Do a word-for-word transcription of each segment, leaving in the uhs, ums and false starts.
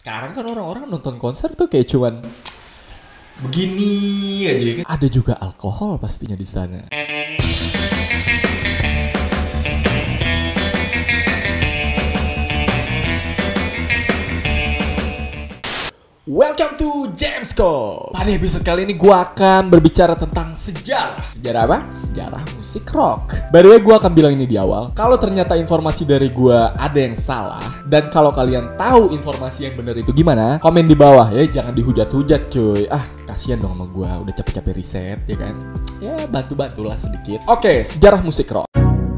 Sekarang kan orang-orang nonton konser tuh kayak cuman begini aja kan. Ada juga alkohol pastinya di sana. Welcome to Jamsco. Pada episode kali ini gue akan berbicara tentang sejarah. Sejarah apa? Sejarah musik rock. By the way, gue akan bilang ini di awal. Kalau ternyata informasi dari gue ada yang salah, dan kalau kalian tahu informasi yang benar itu gimana, komen di bawah ya. Jangan dihujat-hujat cuy. Ah, kasihan dong sama gue. Udah capek-capek riset ya kan. Ya bantu-bantulah sedikit. Oke, sejarah musik rock.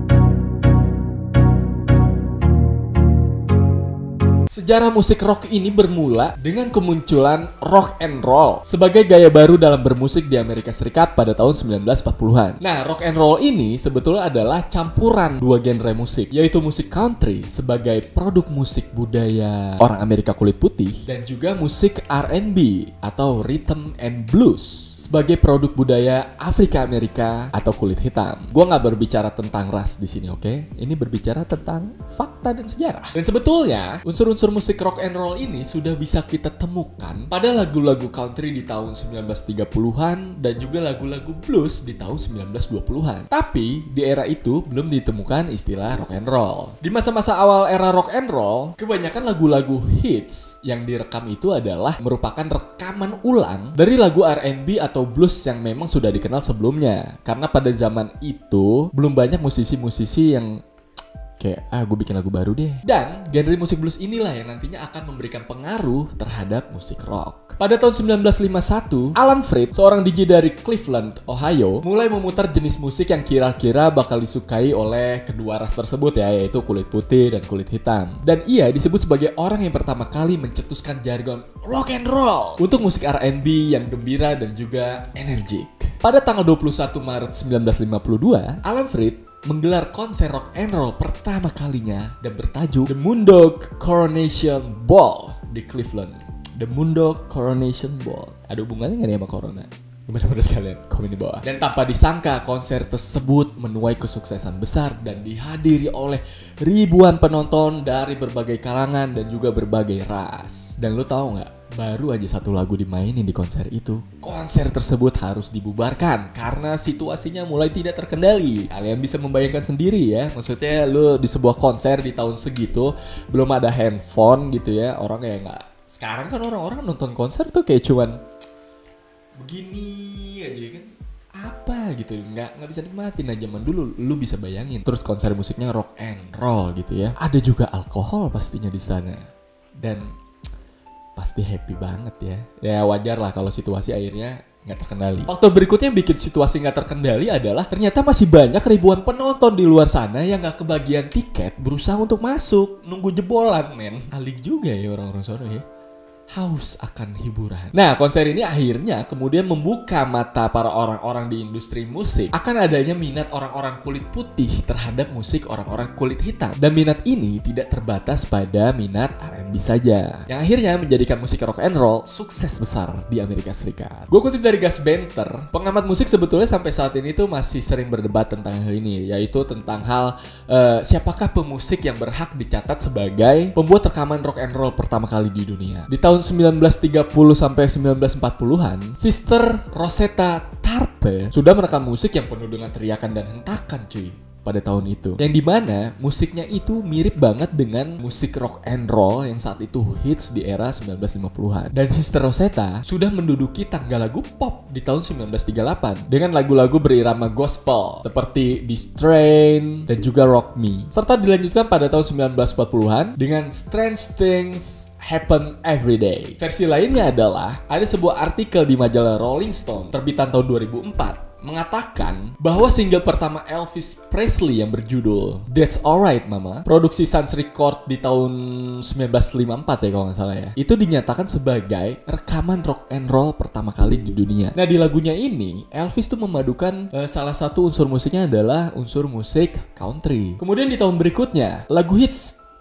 Sejarah musik rock ini bermula dengan kemunculan rock and roll sebagai gaya baru dalam bermusik di Amerika Serikat pada tahun sembilan belas empat puluhan. Nah, rock and roll ini sebetulnya adalah campuran dua genre musik, yaitu musik country sebagai produk musik budaya orang Amerika kulit putih dan juga musik R and B atau rhythm and blues sebagai produk budaya Afrika Amerika atau kulit hitam. Gua nggak berbicara tentang ras di sini, oke? Okay? Ini berbicara tentang fakta dan sejarah. Dan sebetulnya unsur-unsur musik rock and roll ini sudah bisa kita temukan pada lagu-lagu country di tahun sembilan belas tiga puluhan dan juga lagu-lagu blues di tahun sembilan belas dua puluhan. Tapi di era itu belum ditemukan istilah rock and roll. Di masa-masa awal era rock and roll, kebanyakan lagu-lagu hits yang direkam itu adalah merupakan rekaman ulang dari lagu R and B atau blues yang memang sudah dikenal sebelumnya. Karena pada zaman itu belum banyak musisi-musisi yang kayak, ah gue bikin lagu baru deh. Dan genre musik blues inilah yang nantinya akan memberikan pengaruh terhadap musik rock. Pada tahun sembilan belas lima puluh satu, Alan Freed, seorang D J dari Cleveland, Ohio, mulai memutar jenis musik yang kira-kira bakal disukai oleh kedua ras tersebut ya, yaitu kulit putih dan kulit hitam. Dan ia disebut sebagai orang yang pertama kali mencetuskan jargon rock and roll untuk musik R and B yang gembira dan juga energik. Pada tanggal dua puluh satu Maret sembilan belas lima puluh dua, Alan Freed menggelar konser rock and roll pertama kalinya dan bertajuk The Moondog Coronation Ball di Cleveland. The Moondog Coronation Ball. Ada hubungannya nggak nih sama corona? Gimana menurut kalian? Komen di bawah. Dan tanpa disangka, konser tersebut menuai kesuksesan besar dan dihadiri oleh ribuan penonton dari berbagai kalangan dan juga berbagai ras. Dan lo tahu nggak? Baru aja satu lagu dimainin di konser itu, konser tersebut harus dibubarkan karena situasinya mulai tidak terkendali. Kalian bisa membayangkan sendiri ya. Maksudnya lo di sebuah konser di tahun segitu, belum ada handphone gitu ya. Orang kayak nggak. Sekarang kan orang-orang nonton konser tuh kayak cuman begini aja kan. Apa gitu, nggak nggak bisa nikmatin. Nah, zaman dulu lu bisa bayangin. Terus konser musiknya rock and roll gitu ya. Ada juga alkohol pastinya di sana. Dan pasti happy banget ya. Ya wajar lah kalau situasi akhirnya nggak terkendali. Faktor berikutnya yang bikin situasi nggak terkendali adalah ternyata masih banyak ribuan penonton di luar sana yang nggak kebagian tiket berusaha untuk masuk. Nunggu jebolan men. Alik juga ya orang-orang sono ya. Haus akan hiburan. Nah, konser ini akhirnya kemudian membuka mata para orang-orang di industri musik akan adanya minat orang-orang kulit putih terhadap musik orang-orang kulit hitam. Dan minat ini tidak terbatas pada minat R and B saja, yang akhirnya menjadikan musik rock and roll sukses besar di Amerika Serikat. Gue kutip dari Gus Benter, pengamat musik sebetulnya sampai saat ini tuh masih sering berdebat tentang hal ini, yaitu tentang hal uh, siapakah pemusik yang berhak dicatat sebagai pembuat rekaman rock and roll pertama kali di dunia. Di tahun sembilan belas tiga puluh sampai sembilan belas empat puluhan, Sister Rosetta Tharpe sudah merekam musik yang penuh dengan teriakan dan hentakan cuy pada tahun itu. Yang dimana musiknya itu mirip banget dengan musik rock and roll yang saat itu hits di era sembilan belas lima puluhan. Dan Sister Rosetta sudah menduduki tangga lagu pop di tahun sembilan belas tiga puluh delapan dengan lagu-lagu berirama gospel seperti The Strain dan juga Rock Me. Serta dilanjutkan pada tahun sembilan belas empat puluhan dengan Strange Things Happen Every Day. Versi lainnya adalah ada sebuah artikel di majalah Rolling Stone terbitan tahun dua ribu empat mengatakan bahwa single pertama Elvis Presley yang berjudul That's Alright Mama, produksi Suns Record di tahun sembilan belas lima puluh empat ya kalau nggak salah ya, itu dinyatakan sebagai rekaman rock and roll pertama kali di dunia. Nah, di lagunya ini Elvis tuh memadukan uh, salah satu unsur musiknya adalah unsur musik country. Kemudian di tahun berikutnya lagu hits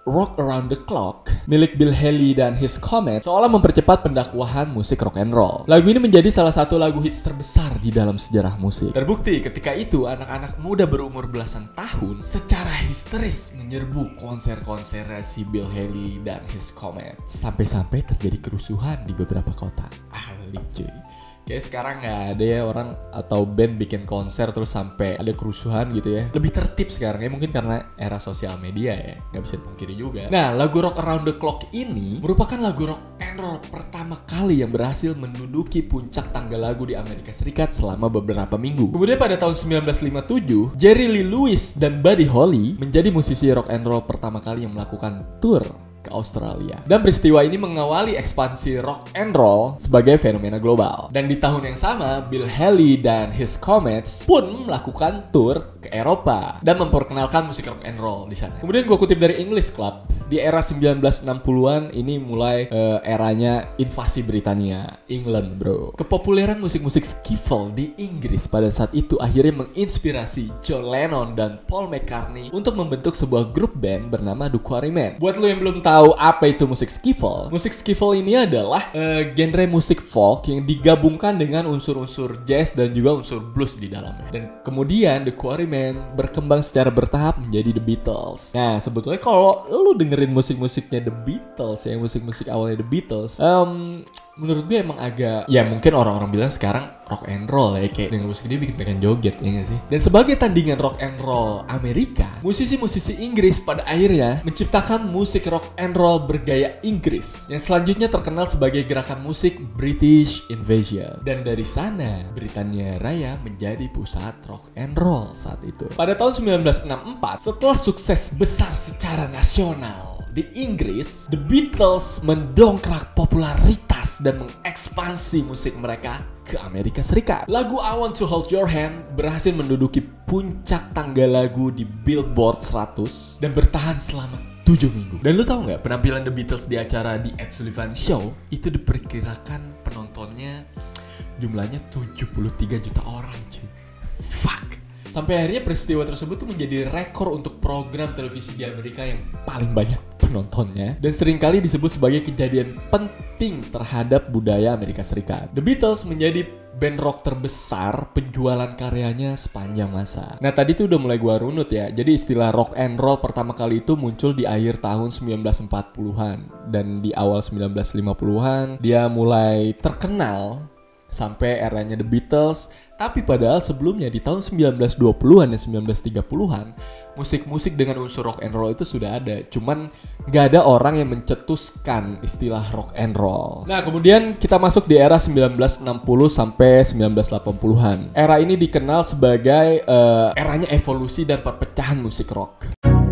Rock Around the Clock milik Bill Haley dan His Comets seolah mempercepat pendakwahan musik rock and roll. Lagu ini menjadi salah satu lagu hits terbesar di dalam sejarah musik. Terbukti ketika itu anak-anak muda berumur belasan tahun secara histeris menyerbu konser-konser si Bill Haley dan His Comets. Sampai-sampai terjadi kerusuhan di beberapa kota. Alik cuy. Kayak sekarang nggak ada ya orang atau band bikin konser terus sampai ada kerusuhan gitu ya. Lebih tertib sekarang ya, mungkin karena era sosial media ya, nggak bisa dipungkiri juga. Nah, lagu Rock Around the Clock ini merupakan lagu rock and roll pertama kali yang berhasil menduduki puncak tangga lagu di Amerika Serikat selama beberapa minggu. Kemudian pada tahun sembilan belas lima puluh tujuh, Jerry Lee Lewis dan Buddy Holly menjadi musisi rock and roll pertama kali yang melakukan tour ke Australia. Dan peristiwa ini mengawali ekspansi rock and roll sebagai fenomena global. Dan di tahun yang sama, Bill Haley dan His Comets pun melakukan tour ke Eropa dan memperkenalkan musik rock and roll di sana. Kemudian gue kutip dari English Club, di era sembilan belas enam puluhan ini mulai uh, eranya invasi Britania, England bro. Kepopuleran musik-musik skiffle di Inggris pada saat itu akhirnya menginspirasi John Lennon dan Paul McCartney untuk membentuk sebuah grup band bernama The Quarrymen. Buat lo yang belum tahu apa itu musik skiffle, musik skiffle ini adalah uh, genre musik folk yang digabungkan dengan unsur-unsur jazz dan juga unsur blues di dalamnya. Dan kemudian The Quarrymen berkembang secara bertahap menjadi The Beatles. Nah, sebetulnya kalau lu dengerin musik-musiknya The Beatles ya, musik-musik awalnya The Beatles, um, menurut gue emang agak, ya mungkin orang-orang bilang sekarang rock and roll ya, kayak dengan musik dia bikin pengen joget ya gak sih? Dan sebagai tandingan rock and roll Amerika, musisi-musisi Inggris pada akhirnya menciptakan musik rock and roll bergaya Inggris yang selanjutnya terkenal sebagai gerakan musik British Invasion. Dan dari sana Britania Raya menjadi pusat rock and roll saat itu. Pada tahun sembilan belas enam puluh empat, setelah sukses besar secara nasional di Inggris, The Beatles mendongkrak popularitas dan mengekspansi musik mereka ke Amerika Serikat. Lagu I Want to Hold Your Hand berhasil menduduki puncak tangga lagu di Billboard seratus dan bertahan selama tujuh minggu. Dan lu tahu nggak, penampilan The Beatles di acara The Ed Sullivan Show itu diperkirakan penontonnya jumlahnya tujuh puluh tiga juta orang cuy. Fuck. Sampai akhirnya peristiwa tersebut tuh menjadi rekor untuk program televisi di Amerika yang paling banyak penontonnya dan seringkali disebut sebagai kejadian penting terhadap budaya Amerika Serikat. The Beatles menjadi band rock terbesar penjualan karyanya sepanjang masa. Nah, tadi tuh udah mulai gua runut ya. Jadi istilah rock and roll pertama kali itu muncul di akhir tahun sembilan belas empat puluhan dan di awal sembilan belas lima puluhan dia mulai terkenal sampai eranya The Beatles. Tapi padahal sebelumnya di tahun sembilan belas dua puluhan dan sembilan belas tiga puluhan musik-musik dengan unsur rock and roll itu sudah ada. Cuman gak ada orang yang mencetuskan istilah rock and roll. Nah, kemudian kita masuk di era sembilan belas enam puluh sampai sembilan belas delapan puluhan. Era ini dikenal sebagai uh, eranya evolusi dan perpecahan musik rock.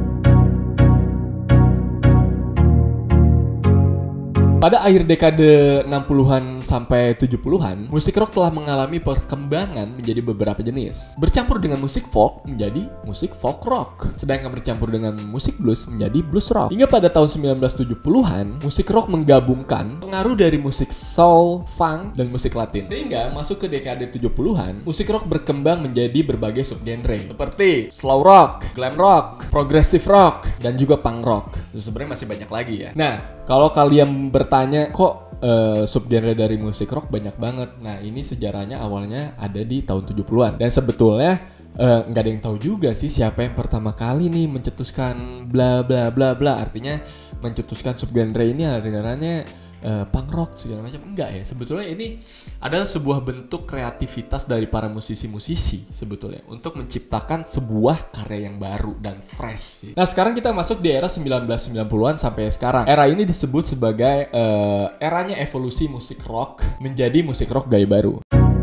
Pada akhir dekade enam puluhan sampai tujuh puluhan, musik rock telah mengalami perkembangan menjadi beberapa jenis. Bercampur dengan musik folk menjadi musik folk rock, sedangkan bercampur dengan musik blues menjadi blues rock. Hingga pada tahun sembilan belas tujuh puluhan, musik rock menggabungkan pengaruh dari musik soul, funk, dan musik latin. Sehingga masuk ke dekade tujuh puluhan, musik rock berkembang menjadi berbagai subgenre seperti slow rock, glam rock, progressive rock, dan juga punk rock. Sebenarnya masih banyak lagi ya. Nah, kalau kalian bertanya kok uh, subgenre dari musik rock banyak banget. Nah, ini sejarahnya awalnya ada di tahun tujuh puluhan. Dan sebetulnya nggak uh, ada yang tahu juga sih siapa yang pertama kali nih mencetuskan bla bla bla bla. Artinya mencetuskan subgenre ini adalah Uh, punk rock segala macam. Enggak ya, sebetulnya ini adalah sebuah bentuk kreativitas dari para musisi-musisi sebetulnya untuk menciptakan sebuah karya yang baru dan fresh. Nah, sekarang kita masuk di era sembilan belas sembilan puluhan sampai sekarang. Era ini disebut sebagai uh, eranya evolusi musik rock menjadi musik rock gaya baru.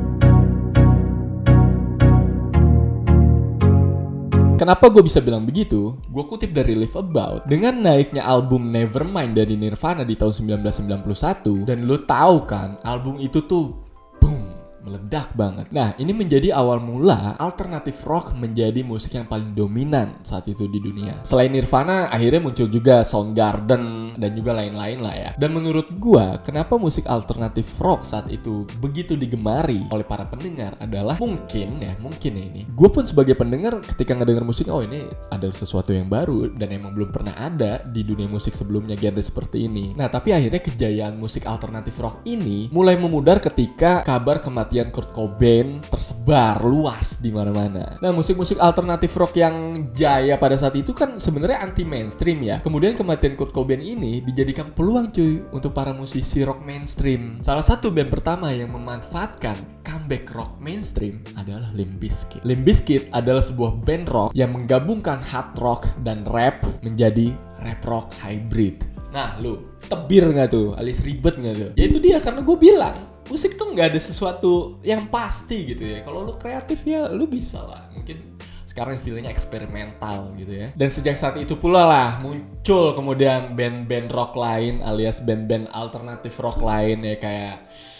Kenapa gue bisa bilang begitu? Gue kutip dari Live About. Dengan naiknya album Nevermind dari Nirvana di tahun sembilan belas sembilan puluh satu, dan lo tahu kan album itu tuh boom, meledak banget. Nah, ini menjadi awal mula alternatif rock menjadi musik yang paling dominan saat itu di dunia. Selain Nirvana, akhirnya muncul juga Soundgarden dan juga lain-lain lah ya. Dan menurut gua, kenapa musik alternatif rock saat itu begitu digemari oleh para pendengar adalah mungkin ya, mungkin ya ini. Gua pun sebagai pendengar ketika ngedenger musik, oh ini ada sesuatu yang baru dan emang belum pernah ada di dunia musik sebelumnya genre seperti ini. Nah, tapi akhirnya kejayaan musik alternatif rock ini mulai memudar ketika kabar kematian Kurt Cobain tersebar luas di mana-mana. Nah, musik-musik alternatif rock yang jaya pada saat itu kan sebenarnya anti mainstream ya. Kemudian kematian Kurt Cobain ini dijadikan peluang cuy untuk para musisi rock mainstream. Salah satu band pertama yang memanfaatkan comeback rock mainstream adalah Limp Bizkit. Limp Bizkit adalah sebuah band rock yang menggabungkan hard rock dan rap menjadi rap rock hybrid. Nah, lu tebir nggak tuh, alias ribet nggak tuh? Ya itu dia, karena gue bilang musik tuh nggak ada sesuatu yang pasti gitu ya. Kalau lu kreatif ya lu bisa lah. Mungkin sekarang istilahnya eksperimental gitu ya. Dan sejak saat itu pula lah muncul kemudian band-band rock lain alias band-band alternatif rock lain ya, kayak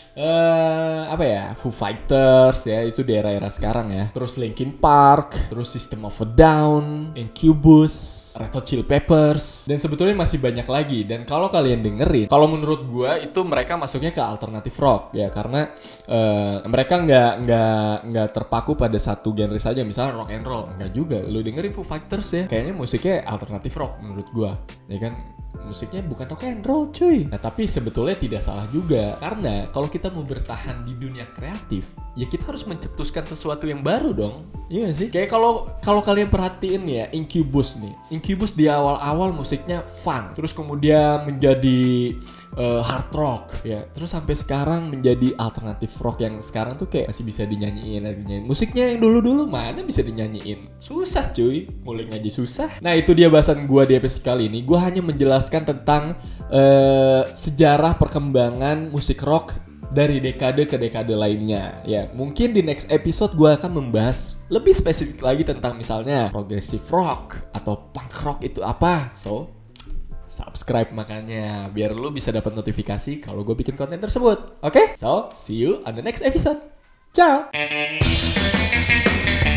Uh, apa ya, Foo Fighters ya, itu di era-era sekarang ya. Terus Linkin Park, terus System of a Down, Incubus, Red Hot Chili Peppers, dan sebetulnya masih banyak lagi. Dan kalau kalian dengerin, kalau menurut gua itu mereka masuknya ke alternatif rock ya, karena uh, mereka nggak nggak nggak terpaku pada satu genre saja, misalnya rock and roll. Nggak juga. Lu dengerin Foo Fighters ya, kayaknya musiknya alternatif rock menurut gua, ya kan? Musiknya bukan rock and roll cuy. Nah, tapi sebetulnya tidak salah juga, karena kalau kita mau bertahan di dunia kreatif, ya kita harus mencetuskan sesuatu yang baru dong. Iya gak sih? Kayak kalau kalau kalian perhatiin ya, Incubus nih. Incubus di awal-awal musiknya fun, terus kemudian menjadi uh, hard rock ya, terus sampai sekarang menjadi alternatif rock yang sekarang tuh kayak masih bisa dinyanyiin, dinyanyiin. Musiknya yang dulu-dulu mana bisa dinyanyiin? Susah cuy, nguliknya aja susah. Nah, itu dia bahasan gua di episode kali ini. Gua hanya menjelaskan tentang uh, sejarah perkembangan musik rock dari dekade ke dekade lainnya. Ya, mungkin di next episode gue akan membahas lebih spesifik lagi tentang misalnya progressive rock atau punk rock itu apa. So, subscribe makanya biar lu bisa dapat notifikasi kalau gue bikin konten tersebut. Oke? Okay? So, see you on the next episode. Ciao.